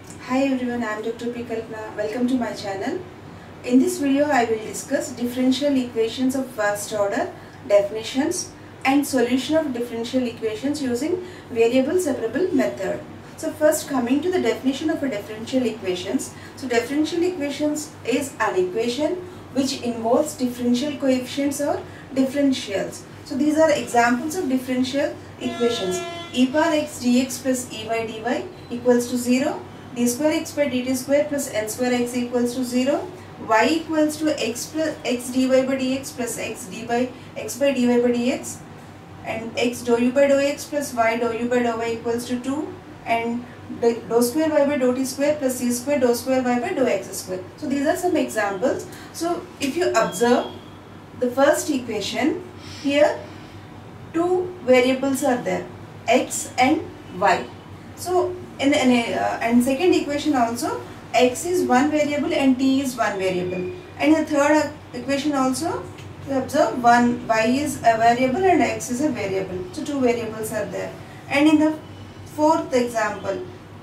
Hi everyone, I am Dr. P. Kalpana. Welcome to my channel. In this video, I will discuss differential equations of first order, definitions and solution of differential equations using variable separable method. So first, coming to the definition of a differential equations. So differential equations is an equation which involves differential coefficients or differentials. So these are examples of differential equations. E power x dx plus ey dy equals to 0. D square x by dt square plus n square x equals to 0. Y equals to x plus x dy by dx plus x dy by dy by dx, and x dou u by dou x plus y dou u by dou y equals to 2, and dou square y by dou t square plus c square dou square y by dou x square. So these are some examples. So if you observe the first equation, here two variables are there, x and y. So and second equation also, x is one variable and t is one variable, and the third equation also we observe y is a variable and x is a variable. So two variables are there. And in the fourth example,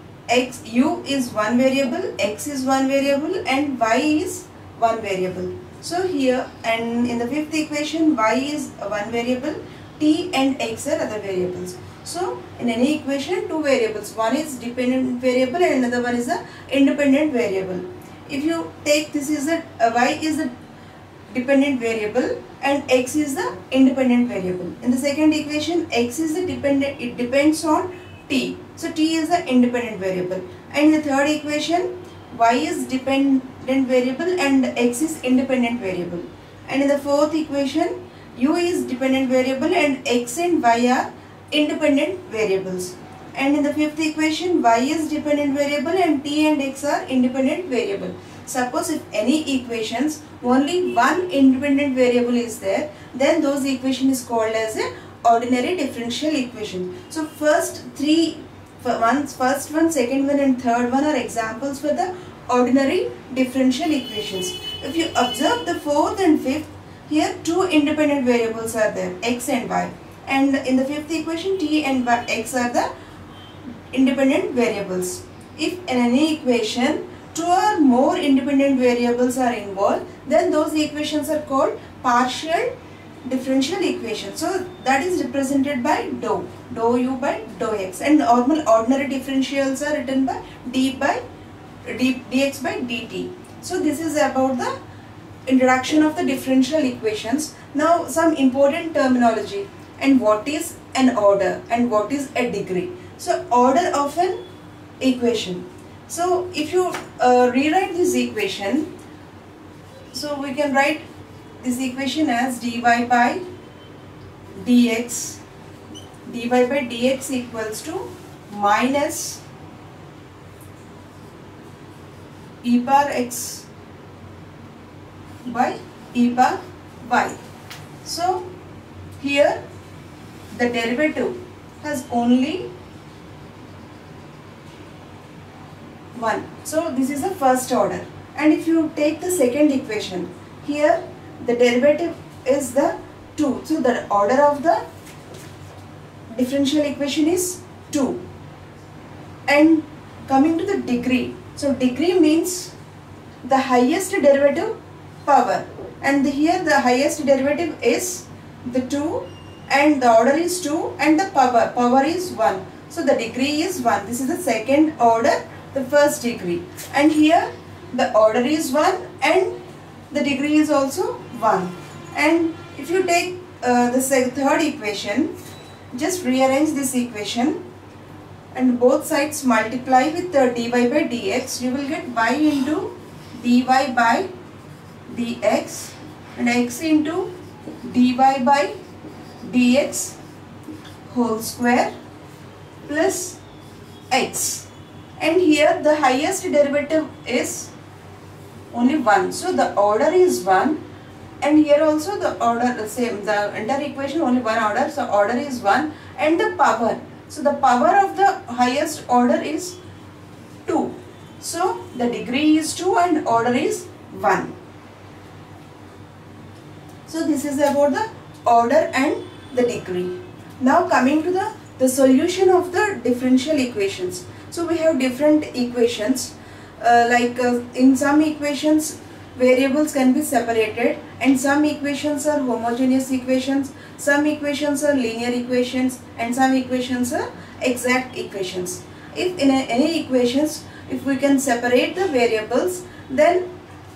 u is one variable, x is one variable and y is one variable. So here, and in the fifth equation, y is one variable, t and x are other variables. So in any equation, two variables, one is dependent variable and another one is a independent variable. If you take this is a y is a dependent variable and x is the independent variable. In the second equation, x is the dependent, it depends on t. So t is the independent variable. And in the third equation, y is dependent variable and x is independent variable. And in the fourth equation, u is dependent variable and x and y are independent variables. And in the fifth equation, y is dependent variable and t and x are independent variable. Suppose if any equations only one independent variable is there, then those equation is called as a ordinary differential equation. So first one, second one and third one are examples for the ordinary differential equations. If you observe the fourth and fifth, here two independent variables are there, x and y. And in the fifth equation, t and x are the independent variables. If in any equation two or more independent variables are involved, then those equations are called partial differential equations. So that is represented by dou u by dou x, and normal ordinary differentials are written by dx by dt. So this is about the introduction of the differential equations. Now some important terminology, and what is an order and what is a degree. So order of an equation. So if you rewrite this equation, so we can write this equation as dy by dx equals to minus e power x by e power y. So here the derivative has only one. So this is the first order. And if you take the second equation, here the derivative is the 2. So the order of the differential equation is 2. And coming to the degree, so degree means the highest derivative power, and here the highest derivative is the 2 and the order is 2 and the power is 1. So the degree is 1. This is the second order, the first degree, and here the order is 1 and the degree is also 1. And if you take the third equation, just rearrange this equation and both sides multiply with the dy by dx, you will get y into dy by dx and x into dy by dx whole square plus x, and here the highest derivative is only 1, so the order is 1, and here also the order the same, the entire equation only one order, so order is 1, and the power, so the power of the highest order is 2, so the degree is 2 and order is 1. So this is about the order and the degree. Now coming to the solution of the differential equations. So we have different equations. In some equations variables can be separated, and some equations are homogeneous equations, some equations are linear equations, and some equations are exact equations. If in any equations, if we can separate the variables, then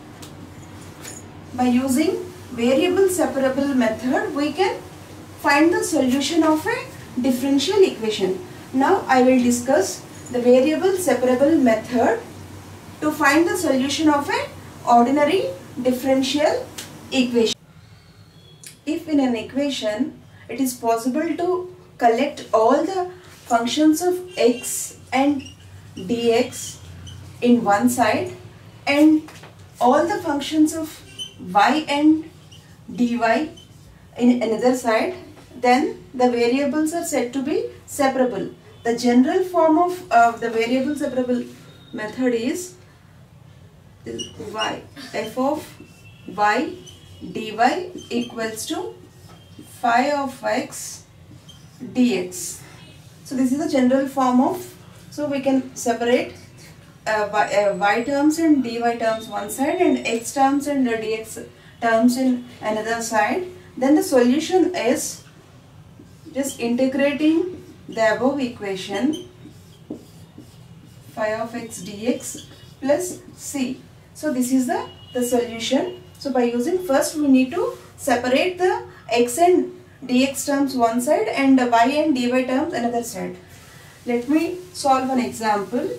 by using variable separable method we can find the solution of a differential equation. Now I will discuss the variable separable method to find the solution of an ordinary differential equation. If in an equation it is possible to collect all the functions of x and dx in one side and all the functions of y and dy in another side, then the variables are said to be separable. The general form of the variable separable method is y, f of y dy equals to phi of x dx. So this is the general form of, so we can separate y terms and dy terms one side and x terms and dx terms in another side. Then the solution is just integrating the above equation phi of x dx plus c. So this is the solution. So by using, first we need to separate the x and dx terms one side and the y and dy terms another side. Let me solve an example.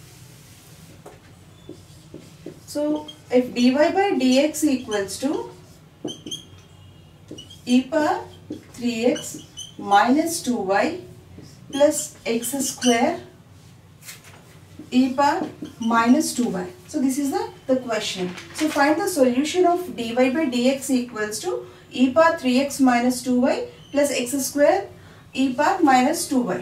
So if dy by dx equals to e power 3x minus 2y plus x square e power minus 2y. So this is the question. So find the solution of dy by dx equals to e power 3x minus 2y plus x square e power minus 2y.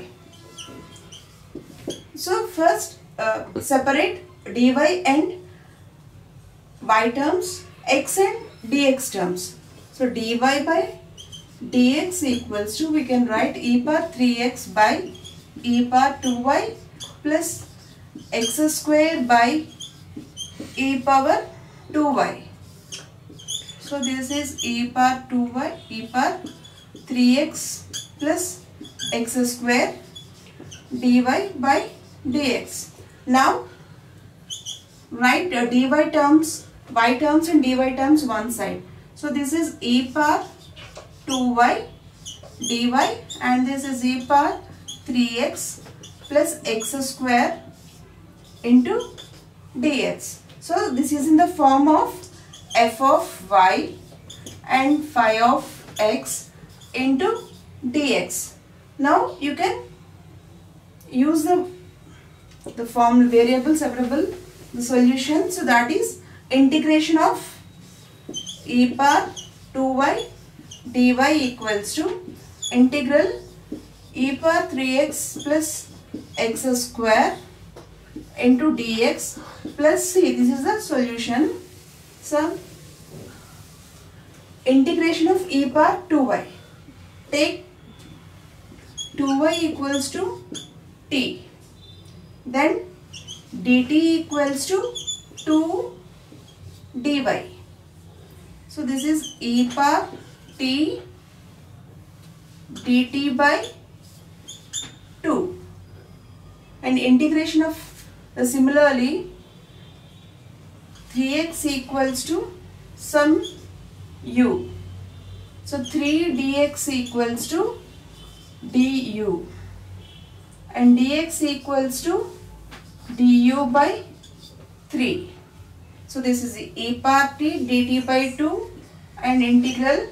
So first separate dy and y terms, x and dx terms. So dy by dx equals to, we can write e power 3x by e power 2y plus x square by e power 2y. So this is e power 2y, e power 3x plus x square dy by dx. Now write dy terms, y terms and dy terms one side. So this is e power 2y dy and this is e power 3x plus x square into dx. So this is in the form of f of y and phi of x into dx. Now you can use the form variable separable, the solution. So that is integration of e power 2y dy equals to integral e power 3x plus x square into dx plus c. This is the solution. So integration of e power 2y. Take 2y equals to t. Then dt equals to 2 dy. So this is e power t dt by 2. And integration of similarly 3x equals to some u. So 3 dx equals to du and dx equals to du by 3. So this is e power t dt by 2 and integral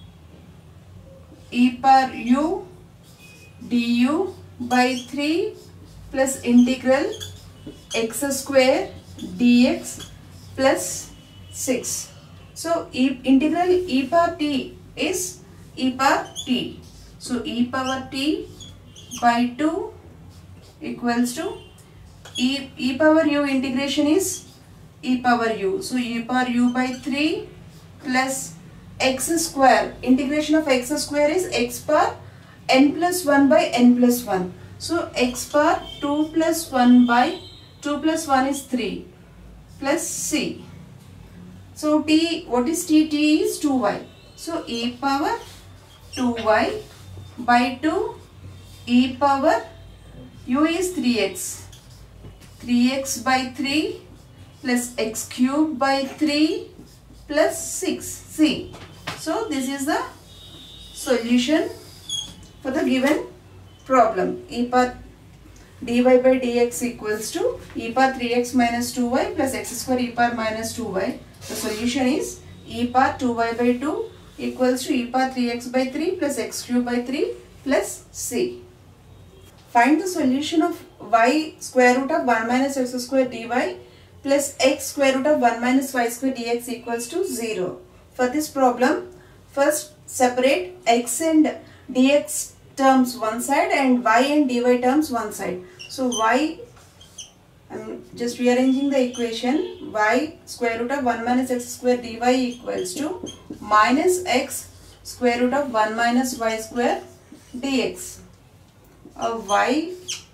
e power u du by 3 plus integral x square dx plus 6. So integral e power t is e power t. So e power t by 2 equals to e power u integration is e power u. So e power u by 3 plus x square. Integration of x square is x power n plus 1 by n plus 1. So x power 2 plus 1 by 2 plus 1 is 3 plus c. So t, what is t? T is 2y. So e power 2y by 2, e power u is 3x. 3x by 3 plus x cube by 3 plus 6c. So this is the solution for the given problem. E power dy by dx equals to e power 3x minus 2y plus x square e power minus 2y. The solution is e power 2y by 2 equals to e power 3x by 3 plus x cube by 3 plus c. Find the solution of y square root of 1 minus x square dy plus x square root of 1 minus y square dx equals to 0. For this problem, first separate x and dx terms one side and y and dy terms one side. So y, I am just rearranging the equation, y square root of 1 minus x square dy equals to minus x square root of 1 minus y square dx. Y,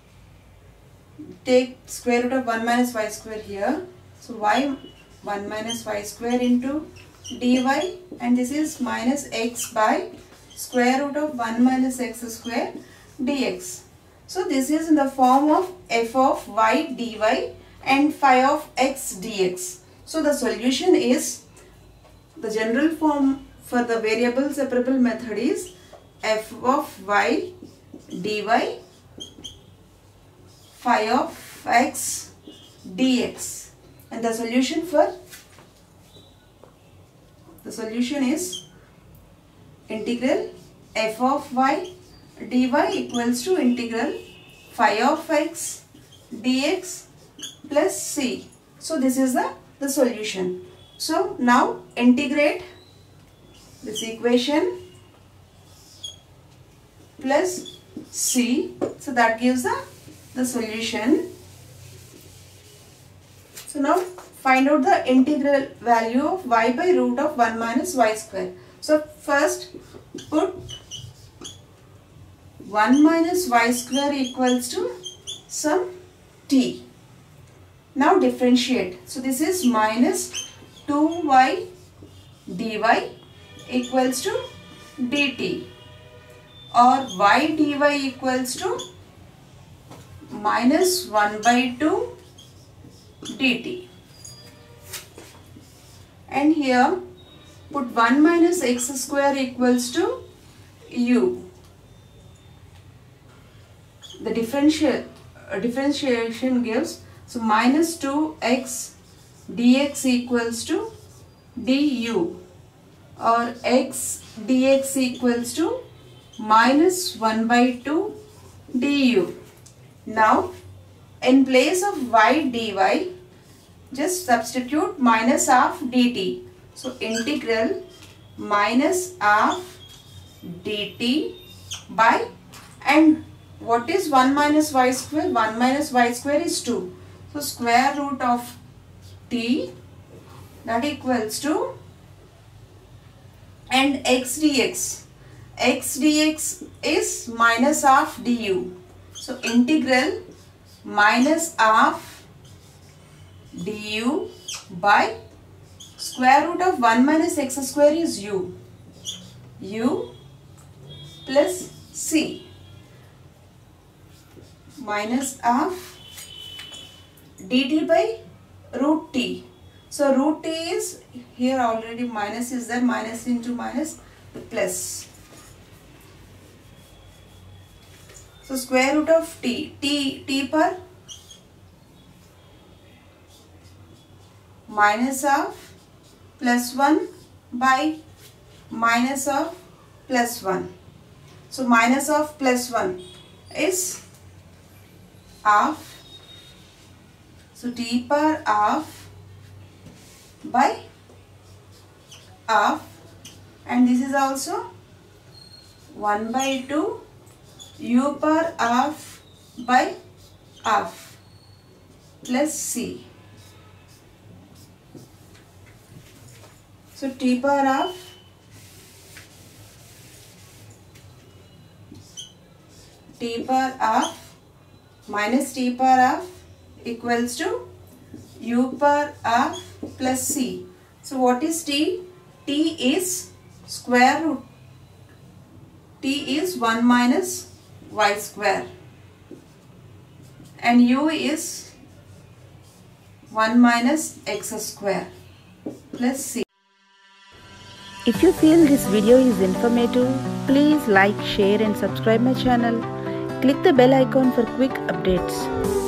take square root of 1 minus y square here. So y 1 minus y square into dy, and this is minus x by square root of 1 minus x square dx. So this is in the form of f of y dy and phi of x dx. So the solution is, the general form for the variable separable method is f of y dy phi of x dx, and the solution is integral f of y dy equals to integral phi of x dx plus c. So this is the solution. So now integrate this equation plus c. So that gives the solution. So now find out the integral value of y by root of 1 minus y square. So first put 1 minus y square equals to some t. Now differentiate. So this is minus 2y dy equals to dt, or y dy equals to minus 1 by 2 dt. And here put 1 minus x square equals to u. The differentiation gives, so minus 2x dx equals to du, or x dx equals to minus 1 by 2 du. Now in place of y dy, just substitute minus half dt. So integral minus half dt by, and what is 1 minus y square? 1 minus y square is 2. So square root of t, that equals to, and x dx. X dx is minus half du. So integral minus half du by square root of 1 minus x square is u plus c, minus half dt by root t. So root t is here, already minus is there, minus into minus plus. So square root of t per minus half plus 1 by minus of plus 1. So minus of plus 1 is half. So t per half by half, and this is also 1 by 2 u per half by half plus c. So t per half minus t power half equals to u power half plus c. So what is t? T is square root. T is 1 minus y square and u is 1 minus x square plus c. If you feel this video is informative, please like, share and subscribe my channel. Click the bell icon for quick updates.